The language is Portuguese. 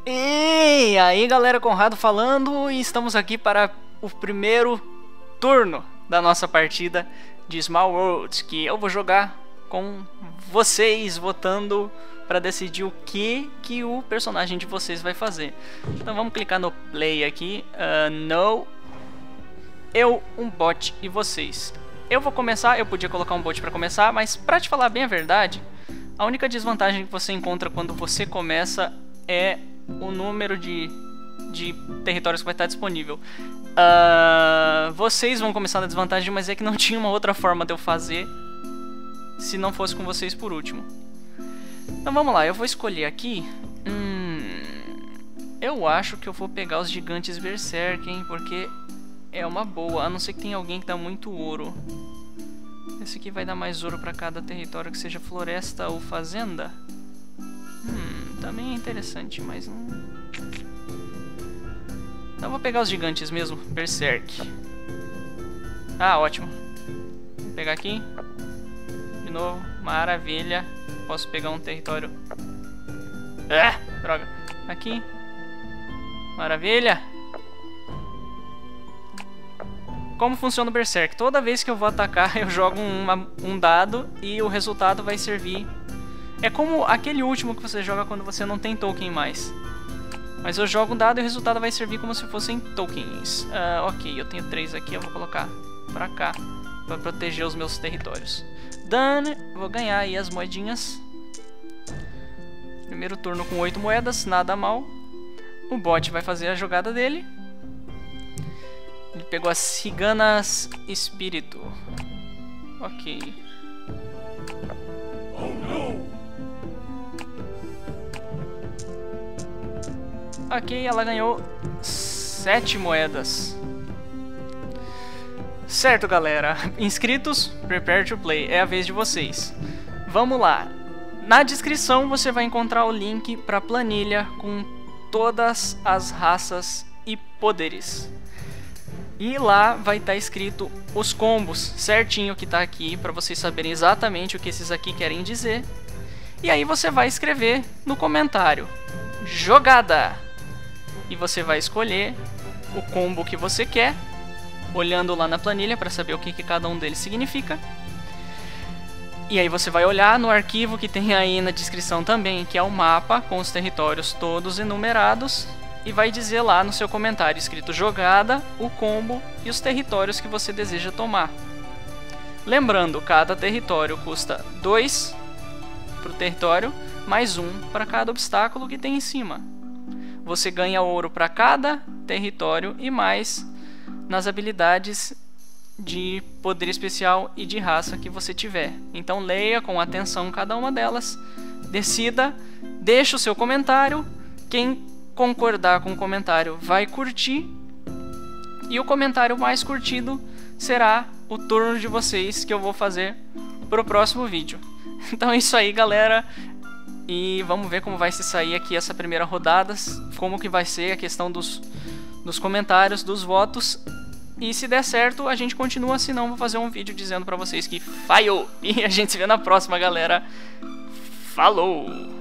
E aí galera, Conrado falando, e estamos aqui para o primeiro turno da nossa partida de Small Worlds, que eu vou jogar com vocês votando para decidir o que o personagem de vocês vai fazer. Então vamos clicar no play aqui, no, eu, um bot e vocês. Eu vou começar, eu podia colocar um bot para começar, mas para te falar bem a verdade, a única desvantagem que você encontra quando você começa é o número de territórios que vai estar disponível. Vocês vão começar na desvantagem, mas é que não tinha uma outra forma de eu fazer se não fosse com vocês por último. Então vamos lá, eu vou escolher aqui. Eu acho que eu vou pegar os gigantes Berserk, hein, porque é uma boa, a não ser que tenha alguém que dá muito ouro. Esse aqui vai dar mais ouro para cada território que seja floresta ou fazenda. Também é interessante, mas não... Então eu vou pegar os gigantes mesmo, Berserk. Ah, ótimo. Vou pegar aqui. De novo, maravilha. Posso pegar um território... droga. Aqui. Maravilha. Como funciona o Berserk? Toda vez que eu vou atacar, eu jogo um dado e o resultado vai servir... É como aquele último que você joga quando você não tem token mais. Mas eu jogo um dado e o resultado vai servir como se fossem tokens. Ok, eu tenho 3 aqui, eu vou colocar pra cá, pra proteger os meus territórios. Done, vou ganhar aí as moedinhas. Primeiro turno com 8 moedas, nada mal. O bot vai fazer a jogada dele. Ele pegou as ciganas espírito. Ok. Ok, ela ganhou 7 moedas. Certo, galera. Inscritos, prepare to play. É a vez de vocês. Vamos lá. Na descrição você vai encontrar o link para a planilha com todas as raças e poderes. E lá vai estar escrito os combos certinho que está aqui, para vocês saberem exatamente o que esses aqui querem dizer. E aí você vai escrever no comentário jogada. E você vai escolher o combo que você quer, olhando lá na planilha para saber o que cada um deles significa. E aí você vai olhar no arquivo que tem aí na descrição também, que é o mapa com os territórios todos enumerados. E vai dizer lá no seu comentário escrito jogada, o combo e os territórios que você deseja tomar. Lembrando, cada território custa 2 para o território, mais 1 para cada obstáculo que tem em cima. Você ganha ouro para cada território e mais nas habilidades de poder especial e de raça que você tiver. Então leia com atenção cada uma delas, decida, deixe o seu comentário. Quem concordar com o comentário vai curtir, e o comentário mais curtido será o turno de vocês que eu vou fazer para o próximo vídeo. Então é isso aí, galera. E vamos ver como vai se sair aqui essa primeira rodada, como que vai ser a questão dos comentários, dos votos. E se der certo, a gente continua, se não vou fazer um vídeo dizendo pra vocês que falhou. E a gente se vê na próxima, galera. Falou!